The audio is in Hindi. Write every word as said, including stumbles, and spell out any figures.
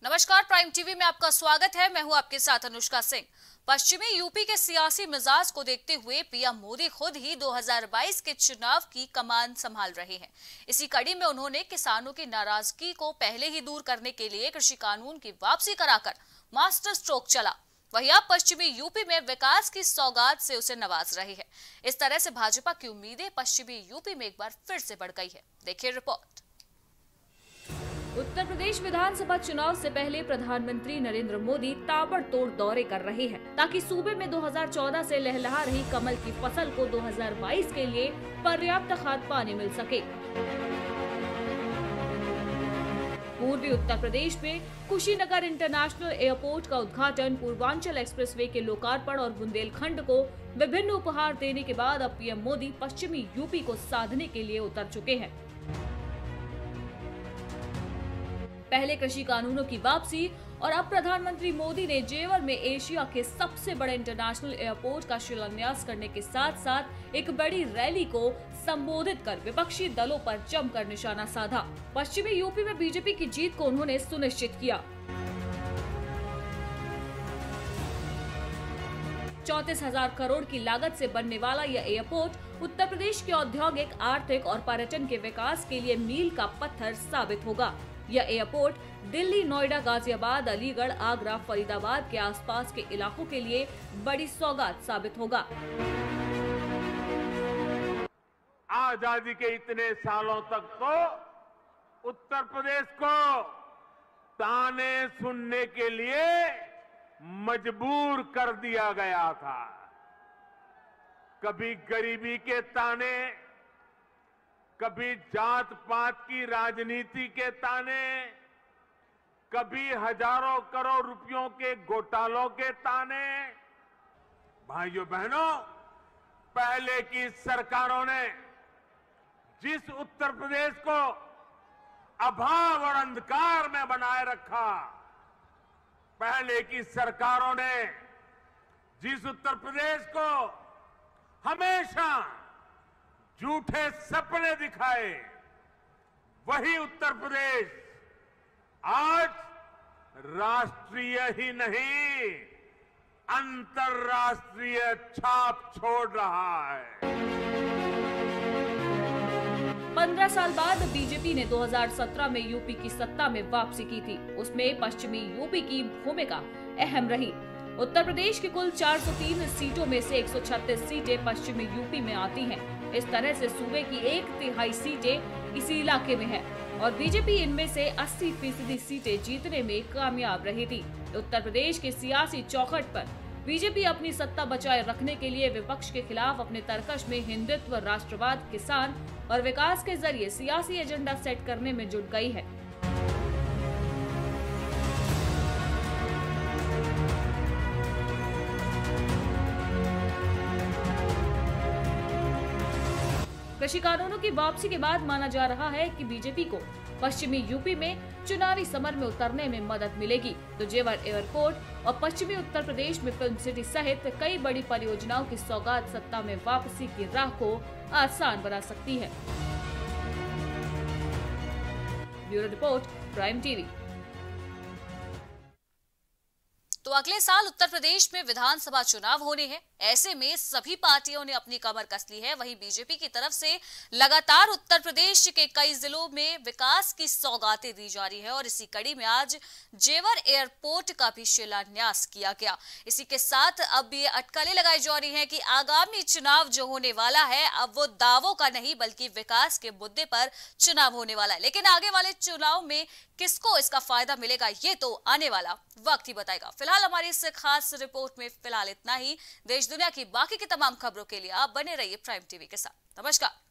नमस्कार, प्राइम टीवी में आपका स्वागत है। मैं हूं आपके साथ अनुष्का सिंह। पश्चिमी यूपी के सियासी मिजाज को देखते हुए पीएम मोदी खुद ही दो हज़ार बाईस के चुनाव की कमान संभाल रहे हैं। इसी कड़ी में उन्होंने किसानों की नाराजगी को पहले ही दूर करने के लिए कृषि कानून की वापसी कराकर मास्टर स्ट्रोक चला। वहीं अब पश्चिमी यूपी में विकास की सौगात से उसे नवाज रही है। इस तरह से भाजपा की उम्मीदें पश्चिमी यूपी में एक बार फिर से बढ़ गई है। देखिए रिपोर्ट। उत्तर प्रदेश विधानसभा चुनाव से पहले प्रधानमंत्री नरेंद्र मोदी ताबड़तोड़ दौरे कर रहे हैं ताकि सूबे में दो हज़ार चौदह से लहलहा रही कमल की फसल को दो हज़ार बाईस के लिए पर्याप्त खाद पानी मिल सके। पूर्वी उत्तर प्रदेश में कुशीनगर इंटरनेशनल एयरपोर्ट का उद्घाटन, पूर्वांचल एक्सप्रेसवे के लोकार्पण और बुंदेलखंड को विभिन्न उपहार देने के बाद अब पीएम मोदी पश्चिमी यूपी को साधने के लिए उतर चुके हैं। पहले कृषि कानूनों की वापसी और अब प्रधानमंत्री मोदी ने जेवर में एशिया के सबसे बड़े इंटरनेशनल एयरपोर्ट का शिलान्यास करने के साथ साथ एक बड़ी रैली को संबोधित कर विपक्षी दलों पर जमकर निशाना साधा। पश्चिमी यूपी में बीजेपी की जीत को उन्होंने सुनिश्चित किया। चौंतीस हजार करोड़ की लागत से बनने वाला यह एयरपोर्ट उत्तर प्रदेश के औद्योगिक, आर्थिक और पर्यटन के विकास के लिए मील का पत्थर साबित होगा। यह एयरपोर्ट दिल्ली, नोएडा, गाजियाबाद, अलीगढ़, आगरा, फरीदाबाद के आसपास के इलाकों के लिए बड़ी सौगात साबित होगा। आजादी के इतने सालों तक तो उत्तर प्रदेश को ताने सुनने के लिए मजबूर कर दिया गया था। कभी गरीबी के ताने, कभी जात पात की राजनीति के ताने, कभी हजारों करोड़ रुपयों के घोटालों के ताने। भाइयों बहनों, पहले की सरकारों ने जिस उत्तर प्रदेश को अभाव और अंधकार में बनाए रखा, पहले की सरकारों ने जिस उत्तर प्रदेश को हमेशा झूठे सपने दिखाए, वही उत्तर प्रदेश आज राष्ट्रीय ही नहीं, अंतर्राष्ट्रीय छाप छोड़ रहा है। पंद्रह साल बाद बीजेपी ने दो हज़ार सत्रह में यूपी की सत्ता में वापसी की थी। उसमें पश्चिमी यूपी की भूमिका अहम रही। उत्तर प्रदेश की कुल चार सौ तीन सीटों में से एक सौ छत्तीस सीटें पश्चिमी यूपी में आती हैं। इस तरह से सूबे की एक तिहाई सीटें इसी इलाके में है और बीजेपी इनमें से अस्सी फीसदी सीटें जीतने में कामयाब रही थी। उत्तर प्रदेश के सियासी चौखट पर बीजेपी अपनी सत्ता बचाए रखने के लिए विपक्ष के खिलाफ अपने तरकश में हिंदुत्व, राष्ट्रवाद, किसान और विकास के जरिए सियासी एजेंडा सेट करने में जुट गई है। कृषि कानूनों की वापसी के बाद माना जा रहा है कि बीजेपी को पश्चिमी यूपी में चुनावी समर में उतरने में मदद मिलेगी, तो जेवर एयरपोर्ट और पश्चिमी उत्तर प्रदेश में फिल्म सिटी सहित कई बड़ी परियोजनाओं की सौगात सत्ता में वापसी की राह को आसान बना सकती है। Bureau report, prime TV. तो अगले साल उत्तर प्रदेश में विधानसभा चुनाव होने हैं। ऐसे में सभी पार्टियों ने अपनी कमर कस ली है। वहीं बीजेपी की तरफ से लगातार उत्तर प्रदेश के कई जिलों में विकास की सौगातें दी जा रही है और इसी कड़ी में आज जेवर एयरपोर्ट का भी शिलान्यास किया गया। इसी के साथ अब ये अटकलें लगाई जा रही हैं कि आगामी चुनाव जो होने वाला है, अब वो दावों का नहीं बल्कि विकास के मुद्दे पर चुनाव होने वाला है। लेकिन आगे वाले चुनाव में किसको इसका फायदा मिलेगा, ये तो आने वाला वक्त ही बताएगा। फिलहाल हमारी इस खास रिपोर्ट में फिलहाल इतना ही। देश दुनिया की बाकी की तमाम खबरों के लिए आप बने रहिए प्राइम टीवी के साथ। नमस्कार।